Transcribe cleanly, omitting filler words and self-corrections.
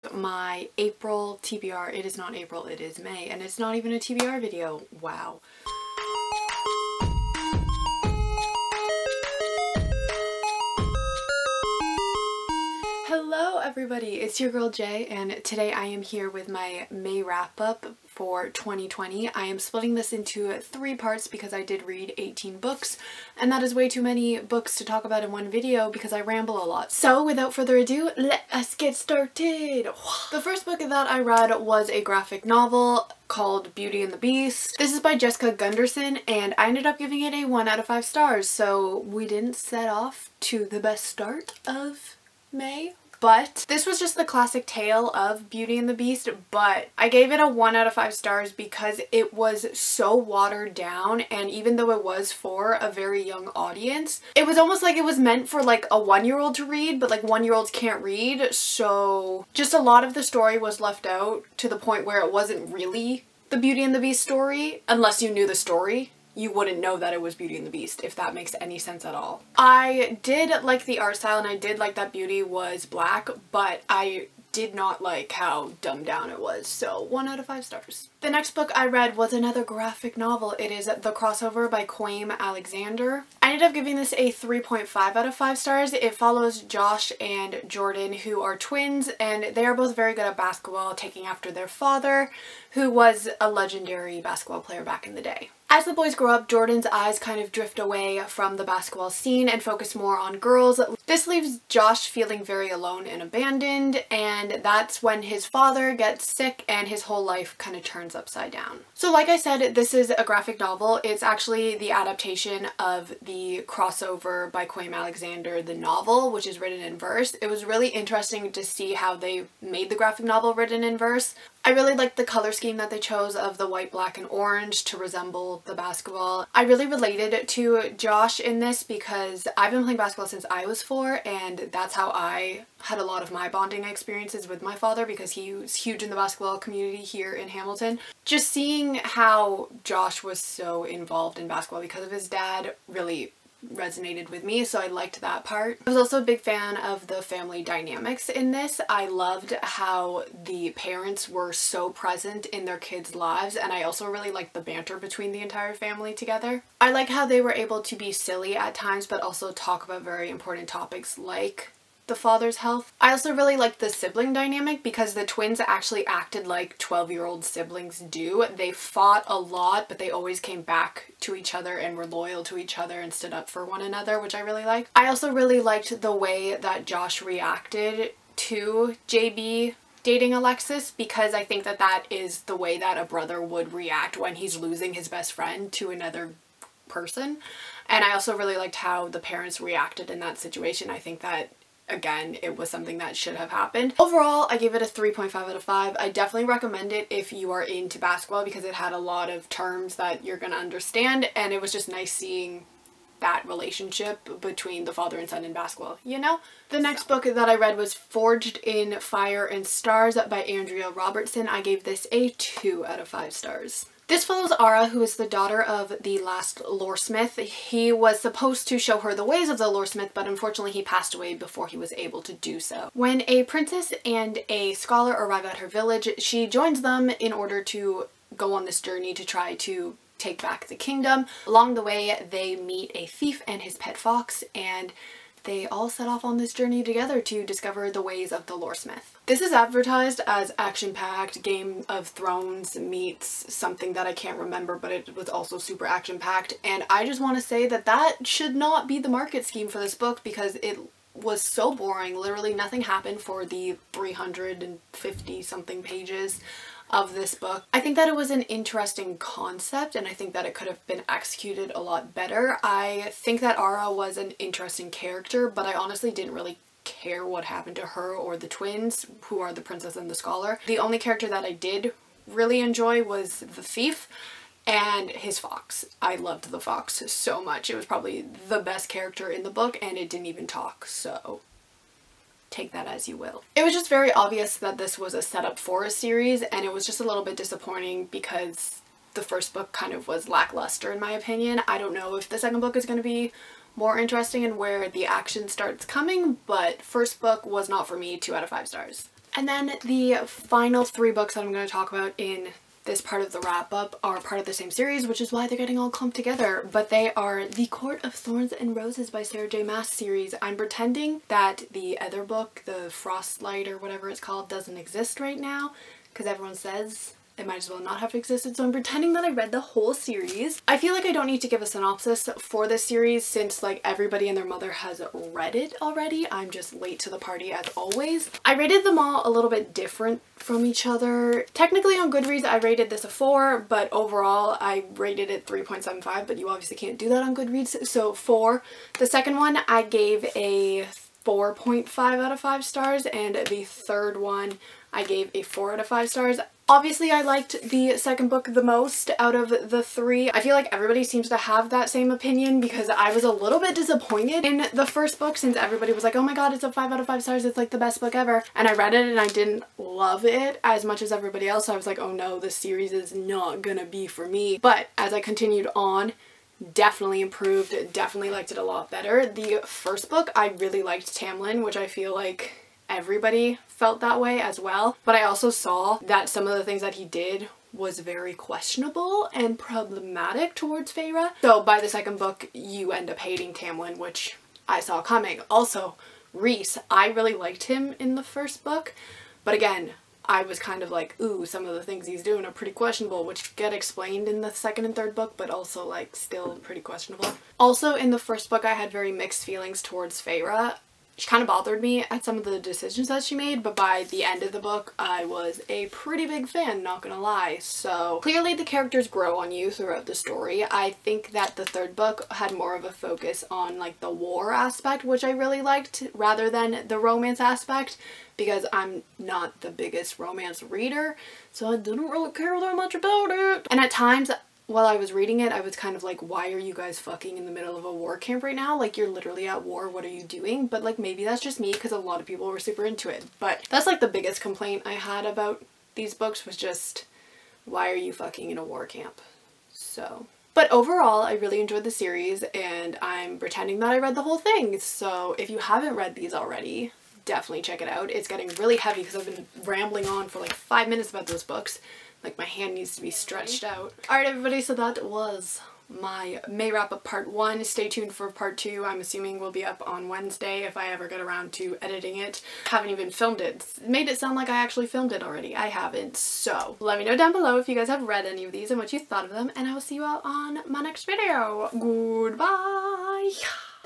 my April TBR. It is not April, it is May, and it's not even a TBR video. Wow. Hello everybody, it's your girl Jay, and today I am here with my May wrap-up for 2020. I am splitting this into 3 parts because I did read 18 books, and that is way too many books to talk about in one video because I ramble a lot. So without further ado, let us get started! The first book that I read was a graphic novel called Beauty and the Beast. This is by Jessica Gunderson, and I ended up giving it a 1 out of 5 stars, so we didn't set off to the best start of May. But this was just the classic tale of Beauty and the Beast, but I gave it a 1 out of 5 stars because it was so watered down, and even though it was for a very young audience, it was almost like it was meant for like a 1-year-old to read, but like 1-year-olds can't read, so just a lot of the story was left out to the point where it wasn't really the Beauty and the Beast story. Unless you knew the story, you wouldn't know that it was Beauty and the Beast, if that makes any sense at all. I did like the art style, and I did like that Beauty was black, but I did not like how dumbed down it was, so 1 out of 5 stars. The next book I read was another graphic novel. It is The Crossover by Quaim Alexander. I ended up giving this a 3.5 out of 5 stars. It follows Josh and Jordan, who are twins, and they are both very good at basketball, taking after their father, who was a legendary basketball player back in the day. As the boys grow up, Jordan's eyes kind of drift away from the basketball scene and focus more on girls. This leaves Josh feeling very alone and abandoned, and that's when his father gets sick and his whole life kind of turns upside down. So like I said, this is a graphic novel. It's actually the adaptation of The Crossover by Quaim Alexander, the novel, which is written in verse. It was really interesting to see how they made the graphic novel written in verse. I really liked the color scheme that they chose of the white, black, and orange to resemble the basketball. I really related to Josh in this because I've been playing basketball since I was 4, and that's how I had a lot of my bonding experiences with my father because he was huge in the basketball community here in Hamilton. Just seeing how Josh was so involved in basketball because of his dad really resonated with me, so I liked that part. I was also a big fan of the family dynamics in this. I loved how the parents were so present in their kids' lives, and I also really liked the banter between the entire family together. I like how they were able to be silly at times but also talk about very important topics like the father's health. I also really liked the sibling dynamic because the twins actually acted like 12-year-old siblings do. They fought a lot, but they always came back to each other and were loyal to each other and stood up for one another, which I really liked. I also really liked the way that Josh reacted to JB dating Alexis, because I think that that is the way that a brother would react when he's losing his best friend to another person. And I also really liked how the parents reacted in that situation. I think that, again, it was something that should have happened. Overall, I gave it a 3.5 out of 5. I definitely recommend it if you are into basketball because it had a lot of terms that you're gonna understand, and it was just nice seeing that relationship between the father and son in basketball, you know? The next book that I read was Forged in Fire and Stars by Andrea Robertson. I gave this a 2 out of 5 stars. This follows Ara, who is the daughter of the last loresmith. He was supposed to show her the ways of the loresmith, but unfortunately he passed away before he was able to do so. When a princess and a scholar arrive at her village, she joins them in order to go on this journey to try to take back the kingdom. Along the way, they meet a thief and his pet fox, and they all set off on this journey together to discover the ways of the loresmith. This is advertised as action-packed, Game of Thrones meets something that I can't remember, but it was also super action-packed, and I just want to say that that should not be the market scheme for this book because it was so boring. Literally nothing happened for the 350 something pages of this book. I think that it was an interesting concept, and I think that it could have been executed a lot better. I think that Ara was an interesting character, but I honestly didn't really care what happened to her or the twins, who are the princess and the scholar. The only character that I did really enjoy was the thief and his fox. I loved the fox so much. It was probably the best character in the book, and it didn't even talk, so take that as you will. It was just very obvious that this was a setup for a series, and it was just a little bit disappointing because the first book kind of was lackluster in my opinion. I don't know if the second book is going to be more interesting and where the action starts coming, but first book was not for me. 2 out of 5 stars. And then the final 3 books that I'm going to talk about in this part of the wrap up are part of the same series, which is why they're getting all clumped together, but they are the Court of Thorns and Roses by Sarah J Maas series. I'm pretending that the other book, the Frostlight or whatever it's called, doesn't exist right now because everyone says it might as well not have existed, so I'm pretending that I read the whole series. I feel like I don't need to give a synopsis for this series since like everybody and their mother has read it already. I'm just late to the party as always. I rated them all a little bit different from each other. Technically on Goodreads I rated this a 4, but overall I rated it 3.75, but you obviously can't do that on Goodreads, so 4. The second one I gave a 4.5 out of 5 stars, and the third one I gave a 4 out of 5 stars. Obviously I liked the second book the most out of the 3. I feel like everybody seems to have that same opinion because I was a little bit disappointed in the first book since everybody was like, oh my god, it's a 5 out of 5 stars, it's like the best book ever. And I read it and I didn't love it as much as everybody else, so I was like, oh no, this series is not gonna be for me. But as I continued on, definitely improved, definitely liked it a lot better. The first book I really liked Tamlin, which I feel like everybody felt that way as well, but I also saw that some of the things that he did was very questionable and problematic towards Feyre. So by the second book you end up hating Tamlin, which I saw coming. Also, Rhys, I really liked him in the first book, but again, I was kind of like, ooh, some of the things he's doing are pretty questionable, which get explained in the second and third book, but also like still pretty questionable. Also in the first book I had very mixed feelings towards Feyre. She kind of bothered me at some of the decisions that she made, but by the end of the book I was a pretty big fan, not gonna lie. So clearly the characters grow on you throughout the story. I think that the third book had more of a focus on like the war aspect, which I really liked, rather than the romance aspect, because I'm not the biggest romance reader, so I didn't really care that much about it. And at times while I was reading it, I was kind of like, why are you guys fucking in the middle of a war camp right now? Like, you're literally at war, what are you doing? But like, maybe that's just me because a lot of people were super into it. But that's like the biggest complaint I had about these books, was just, why are you fucking in a war camp? So, but overall I really enjoyed the series and I'm pretending that I read the whole thing. So if you haven't read these already, definitely check it out. It's getting really heavy because I've been rambling on for like 5 minutes about those books. Like, my hand needs to be stretched out. Alright everybody, so that was my May wrap up part 1. Stay tuned for part 2. I'm assuming will be up on Wednesday if I ever get around to editing it. Haven't even filmed it. Made it sound like I actually filmed it already. I haven't. So let me know down below if you guys have read any of these and what you thought of them, and I will see you all on my next video. Goodbye!